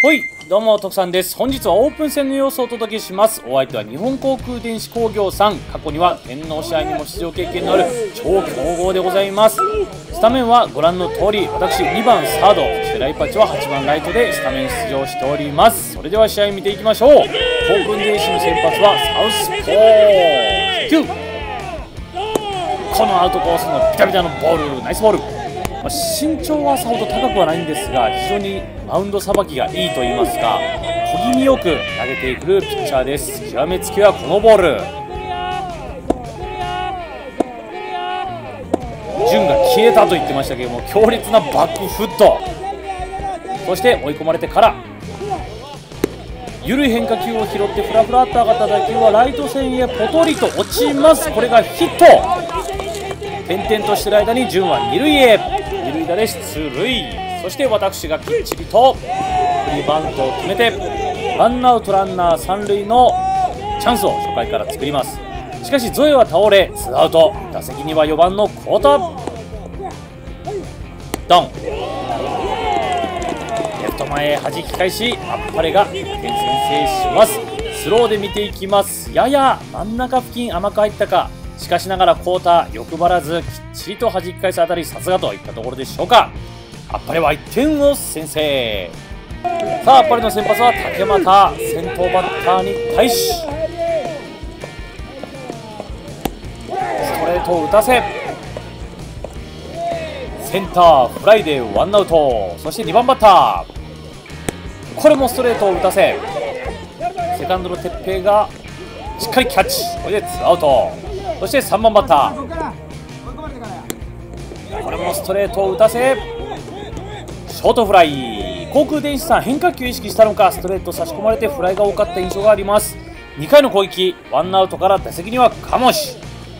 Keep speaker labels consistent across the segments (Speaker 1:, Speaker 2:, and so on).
Speaker 1: ほい、どうも、徳さんです。本日はオープン戦の様子をお届けします。お相手は日本航空電子工業さん。過去には天皇試合にも出場経験のある超強豪でございます。スタメンはご覧の通り、私2番サード、そしてライパチは8番ライトでスタメン出場しております。それでは試合見ていきましょう。航空電子の先発はサウスポー9。このアウトコースのビタビタのボール、ナイスボール。身長はさほど高くはないんですが、非常にマウンドさばきがいいと言いますか、小気味よく投げてくるピッチャーです。極めつきはこのボール。順が消えたと言ってましたけども、強烈なバックフット。そして追い込まれてから緩い変化球を拾ってフラフラっと上がった打球はライト線へポトリと落ちます。これがヒット。点々としている間に順は二塁へ。二塁打で出塁。そして私がきっちりとフリーバントを決めてワンアウトランナー三塁のチャンスを初回から作ります。しかしゾエは倒れツーアウト。打席には4番のコータ。ドン。レフト前へ弾き返し、あっぱれが1点先制します。スローで見ていきます。やや真ん中付近甘く入ったか。しかしながらコータ欲張らずきっちりと弾き返すあたり、さすがといったところでしょうか。あっぱれは1点を先制。さあ、あっぱれの先発は竹俣。先頭バッターに対しストレートを打たせ、センターフライでワンアウト。そして2番バッター、これもストレートを打たせ、セカンドの鉄平がしっかりキャッチ。これでツーアウト。そして3番バッター、これもストレートを打たせショートフライ。航空電子さん、変化球を意識したのかストレート差し込まれてフライが多かった印象があります。2回の攻撃、ワンアウトから打席には鴨志。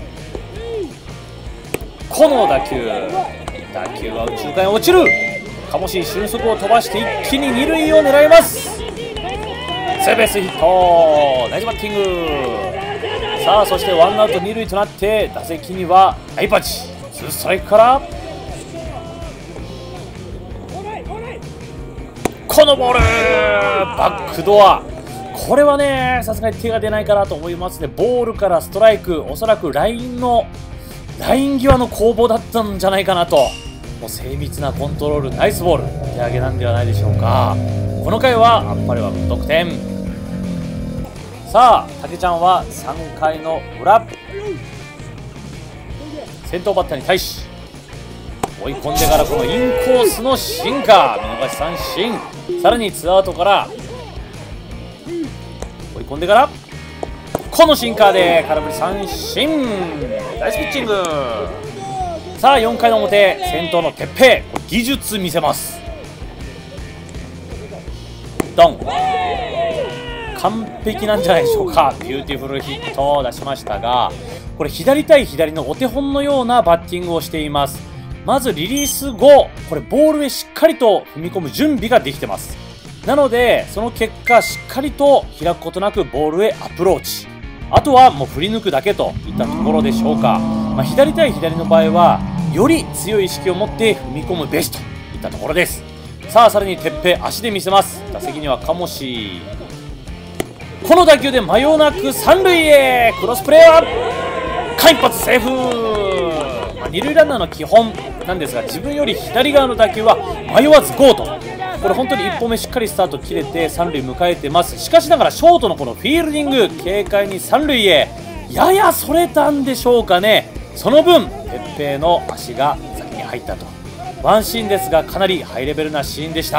Speaker 1: この打球は右中間へ落ちる。鴨志俊足を飛ばして一気に二塁を狙います。ツーベースヒット、ナイスバッティング。さあ、そしてワンアウト二塁となって打席にはライパチ。ツーストライクからこのボール、バックドア。これはね、さすがに手が出ないかなと思いますね。ボールからストライク、おそらくライン際の攻防だったんじゃないかなと。もう精密なコントロール、ナイスボール、手上げなんではないでしょうか。この回はあっぱれは無得点。さあ、竹ちゃんは3回の裏、先頭バッターに対し追い込んでからこのインコースのシンカー、見逃し三振。さらにツーアウトから追い込んでからこのシンカーで空振り三振。ナイスピッチング。さあ、4回の表、先頭の鉄平、技術見せます。ドン。完璧なんじゃないでしょうか。ビューティフルヒットを出しましたが、これ左対左のお手本のようなバッティングをしています。まずリリース後、これボールへしっかりと踏み込む準備ができてます。なのでその結果、しっかりと開くことなくボールへアプローチ。あとはもう振り抜くだけといったところでしょうか。左対左の場合はより強い意識を持って踏み込むべしといったところです。さあ、さらに鉄平足で見せます。打席には鴨志。この打球で迷いなく三塁へ。クロスプレーは間一髪セーフ。二塁ランナーの基本なんですが、自分より左側の打球は迷わずゴーと。これ本当に1歩目しっかりスタート切れて三塁迎えてます。しかしながらショートのこのフィールディング、軽快に三塁へややそれたんでしょうかね。その分鉄平の足が先に入ったと。ワンシーンですがかなりハイレベルなシーンでした。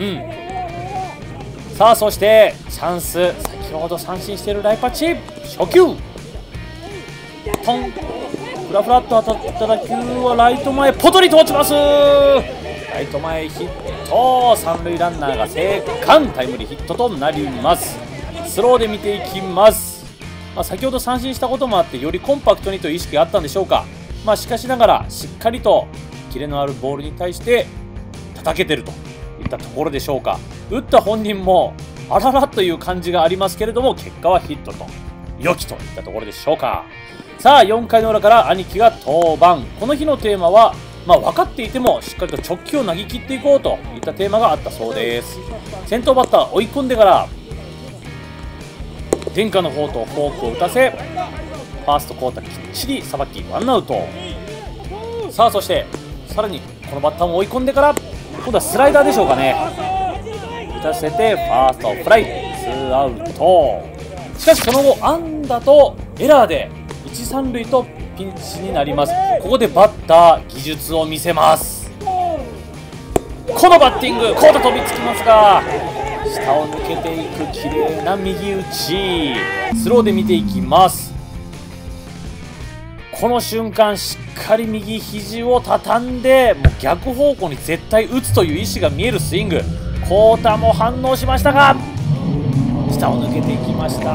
Speaker 1: さあ、そしてチャンス、先ほど三振しているライパチ。初球トン、フラフラっと当たった打球はライト前ポトリと落ちます。ライト前ヒット。三塁ランナーが生還、タイムリーヒットとなります。スローで見ていきます。先ほど三振したこともあってよりコンパクトにという意識があったんでしょうか。しかしながらしっかりとキレのあるボールに対して叩けてるといったところでしょうか。打った本人もあららという感じがありますけれども、結果はヒットと良きといったところでしょうか。さあ、4回の裏から兄貴が登板。この日のテーマはまあ、分かっていてもしっかりと直球を投げ切っていこうといったテーマがあったそうです。先頭バッター追い込んでから伝家の方とフォークを打たせ、ファーストコーターきっちりさばきワンアウト。さあそしてさらにこのバッターも追い込んでから今度はスライダーでしょうかね、打たせてファーストフライ、ツーアウト。しかしその後安打とエラーで1、3塁とピンチになります。ここでバッター技術を見せます。このバッティングコート飛びつきますが下を抜けていく綺麗な右打ち、スローで見ていきます。この瞬間しっかり右肘を畳んでもう逆方向に絶対打つという意思が見えるスイング、コータも反応しましたが下を抜けていきました。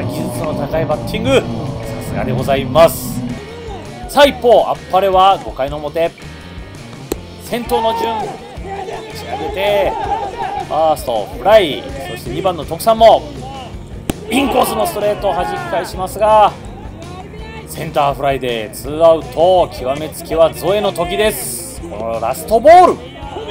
Speaker 1: 技術の高いバッティング、さすがでございます。さあ一方あっぱれは5回の表、先頭の順打ち上げてファーストフライ、そして2番の徳さんもインコースのストレートを弾き返しますがセンターフライでツーアウト。極めつきはゾエの時です。このラストボールバン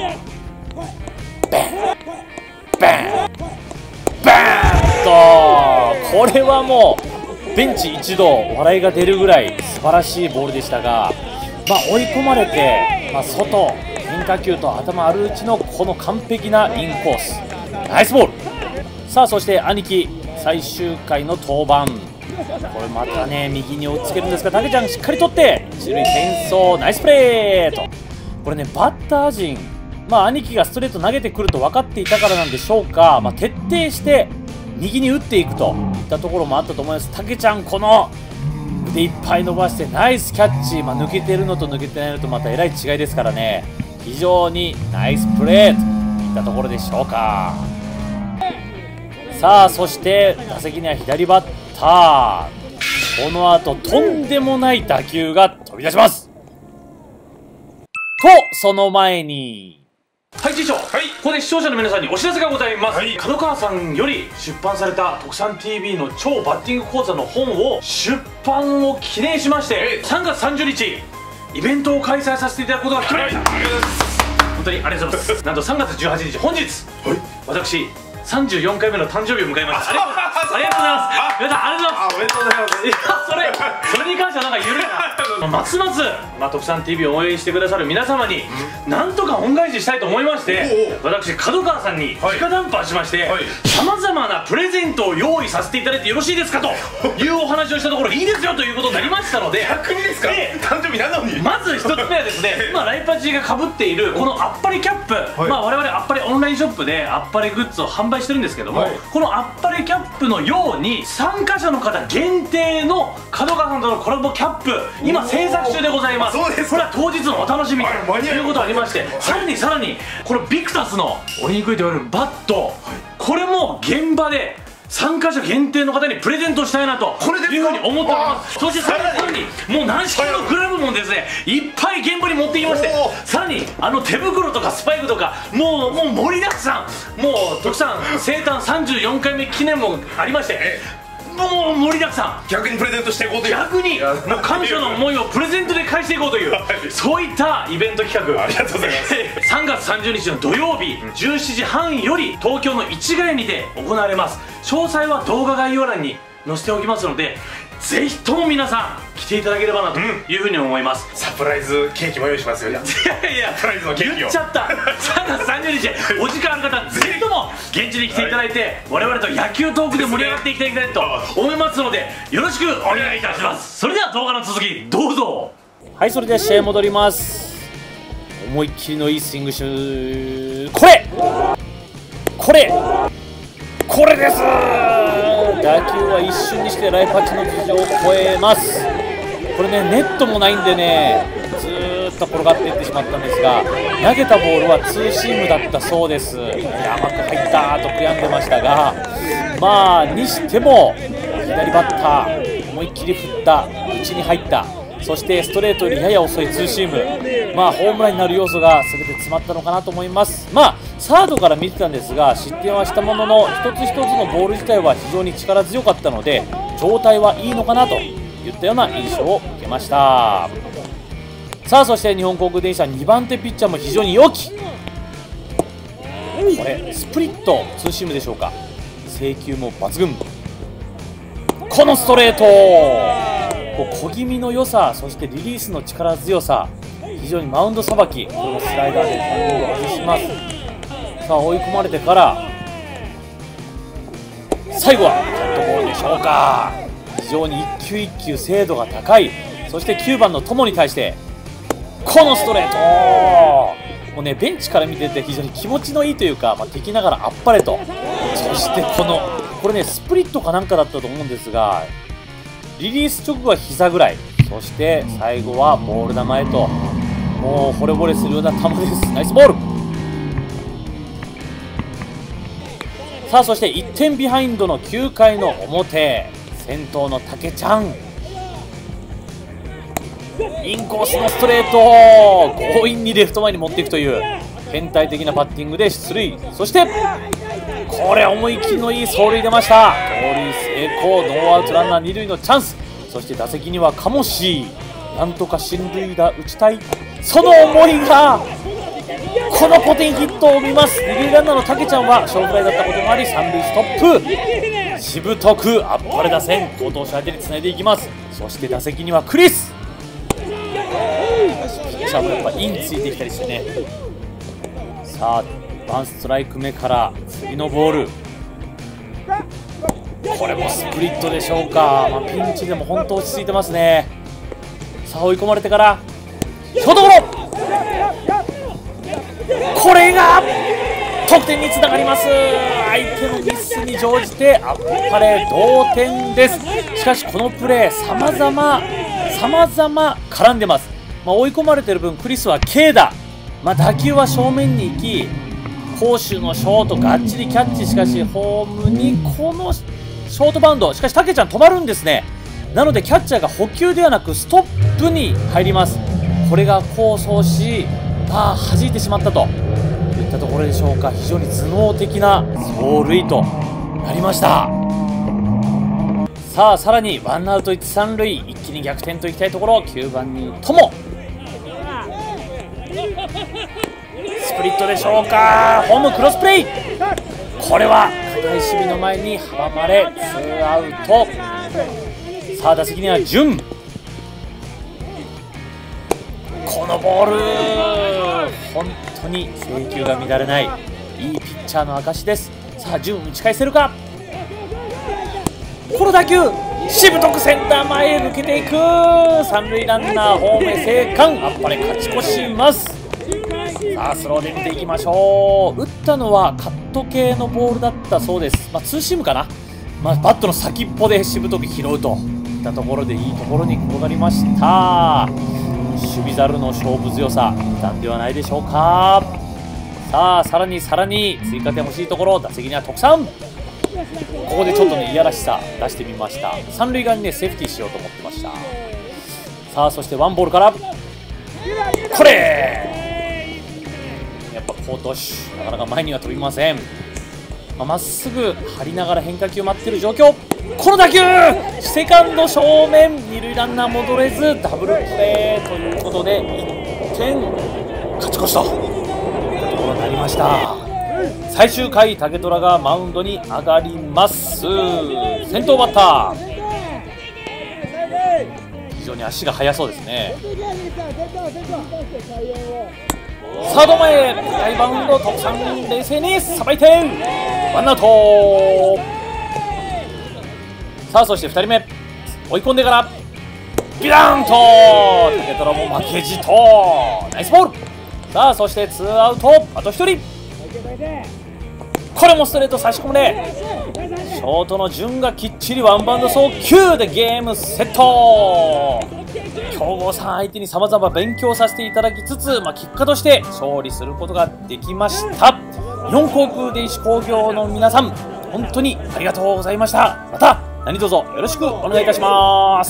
Speaker 1: バンバンと、これはもうベンチ一同笑いが出るぐらい素晴らしいボールでしたが、追い込まれて、外変化球と頭あるうちのこの完璧なインコース、ナイスボール。さあそして兄貴最終回の登板、これまたね右に追いつけるんですがたけちゃんしっかり取って一塁転送、ナイスプレーと。これねバッター陣、兄貴がストレート投げてくると分かっていたからなんでしょうか、徹底して右に打っていくといったところもあったと思います。たけちゃんこの腕いっぱい伸ばしてナイスキャッチ、抜けてるのと抜けてないのとまたえらい違いですからね、非常にナイスプレーといったところでしょうか。さあそして打席には左バッター、この後とんでもない打球が飛び出しますと、その前にはい師匠、ここで視聴者の皆さんにお知らせがございます。角川さんより出版された特産 TV の超バッティング講座の本を出版を記念しまして3月30日イベントを開催させていただくことが決まりました。本当にありがとうございます。なんと3月18日本日、私34回目の誕生日を迎えます。ありがとうございます。皆さんありがとうございます。おめでとうございます。いやそれに関してはなんか緩いなますます、特産 TV を応援してくださる皆様になんとか恩返ししたいと思いまして、私角川さんに直談判しましてさまざまなプレゼントを用意させていただいてよろしいですかというお話をしたところいいですよということになりましたので、
Speaker 2: 逆にですか、誕生日なのに。
Speaker 1: まず一つ目はですね、今ライパチがかぶっているこのあっぱれキャップ、我々あっぱれオンラインショップであっぱれグッズを販売してるんですけども、このあっぱれキャップのように参加者の方限定の角川さんとのコラボキャップ今制作中でございます。これは当日のお楽しみということがありまして、さらにこのビクタスの折りにくいと言われるバット、これも現場で参加者限定の方にプレゼントしたいなというふうに思っております。そしてさらにもう軟式のグラブもですねいっぱい現場に持ってきまして、さらに手袋とかスパイクとかもう盛りだくさん、もう徳さん生誕34回目記念もありまして、もう盛りだくさん、
Speaker 2: 逆にプレゼントしていこうという、
Speaker 1: 逆に感謝の思いをプレゼントで返していこうというそういったイベント企画、
Speaker 2: ありがとうございます
Speaker 1: 3月30日の土曜日17時半より東京の市ヶ谷にて行われます。詳細は動画概要欄に載せておきますので、ぜひとも皆さん来ていただければなというふうに思います。
Speaker 2: サプライズケーキも用意しますよ。いやサプライズのケーキを
Speaker 1: 言っちゃった3月30日お時間ある方ぜひとも現地に来ていただいて、我々と野球トークで盛り上がっていただきたいと思いますのでよろしくお願いいたします。それでは動画の続きどうぞ。はい、それでは試合戻ります。思いっきりのいいスイングこれです。打球は一瞬にしてライパチの頭上を越えます。これねネットもないんでねずーっと転がっていってしまったんですが、投げたボールはツーシームだったそうです。甘く入ったと悔やんでましたが、にしても左バッター思いっきり振った内に入った、そしてストレートよりやや遅いツーシーム、ホームランになる要素が全て詰まったのかなと思います。サードから見てたんですが失点はしたものの一つ一つのボール自体は非常に力強かったので状態はいいのかなといったような印象を受けました。 さあそして日本航空電車2番手ピッチャーも非常に良き。これスプリットツーシームでしょうか。制球も抜群。このストレート、小気味の良さ、そしてリリースの力強さ、非常にマウンドさばき、これもスライダーでタイミングを外します。さあ追い込まれてから最後はカットボールでしょうか。非常に一球一球精度が高い。そして9番の友に対してこのストレート、もうねベンチから見てて非常に気持ちのいいというか、敵ながらあっぱれと。そしてこれねスプリットかなんかだったと思うんですが、リリース直後は膝ぐらい、そして最後はボール球へと、もう惚れ惚れするような球です。ナイスボール。さあそして1点ビハインドの9回の表、先頭の竹ちゃん、インコースのストレートを強引にレフト前に持っていくという変態的なバッティングで出塁。そしてこれ思い切りのいい走塁出ました。盗塁成功、ノーアウトランナー2塁のチャンス。そして打席には鴨志、なんとか進塁打打ちたい、その思いがこのポテンヒットを見ます。二塁ランナーの竹ちゃんは小フライだったこともあり三塁ストップ。しぶとくあっぱれ打線、好投手相手につないでいきます。そして打席にはクリス、ピッチャーもやっぱインついてきたりしてね。さあワンストライク目から次のボール、これもスプリットでしょうか。ピンチでも本当落ち着いてますね。さあ追い込まれてからショートゴロ、これが得点につながります。相手のミスに乗じてあっぱれ同点です。しかしこのプレーさまざま絡んでます。追い込まれてる分クリスは軽打、打球は正面に行き攻守のショートがっちりキャッチ、しかしホームにこのショートバウンド、しかし竹ちゃん止まるんですね。なのでキャッチャーが捕球ではなくストップに入ります。これが功を奏し弾いてしまったといったところでしょうか。非常に頭脳的な走塁となりました。さあさらにワンアウト1、3塁、一気に逆転といきたいところ。9番に友、スプリットでしょうか。ホームクロスプレー、これは堅い守備の前に阻まれツーアウト。さあ打席には潤、このボール本当に制球が乱れないいいピッチャーの証です。さあ潤打ち返せるか。この打球しぶとくセンター前へ抜けていく。三塁ランナーホームへ生還、あっぱれ勝ち越します。さあスローで見ていきましょう。打ったのはカット系のボールだったそうです。ツーシームかな。バットの先っぽでしぶとく拾うといったところでいいところに転がりました。守備猿の勝負強さいたんではないでしょうか。さあさらに追加点欲しいところ。打席には徳さん、ここでちょっとねいやらしさ出してみました。三塁側にねセーフティーしようと思ってました。さあそしてワンボールからこれやっぱ好投手なかなか前には飛びません。まっすぐ張りながら変化球を待っている状況。この打球セカンド正面、二塁ランナー戻れずダブルプレーということで1点勝ち越しというところになりました。最終回竹虎がマウンドに上がります。先頭バッター非常に足が速そうですね。サード前ハイバウンド、徳さん冷静にさばいてワンアウト。さあそして2人目追い込んでからビランと竹虎も負けじとナイスボール。さあそしてツーアウト、あと1人、これもストレート差し込んでショートの潤がきっちりワンバウンド送球でゲームセット。強豪さん相手にさまざま勉強させていただきつつ、結果として勝利することができました。日本航空電子工業の皆さん本当にありがとうございました。また何卒よろしくお願いいたします。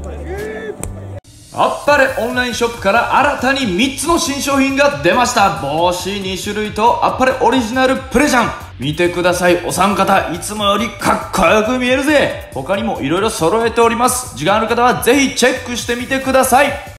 Speaker 3: あっぱれオンラインショップから新たに3つの新商品が出ました。帽子2種類とあっぱれオリジナルプレジャン。見てください、お三方いつもよりかっこよく見えるぜ。他にもいろいろ揃えております。時間ある方はぜひチェックしてみてください。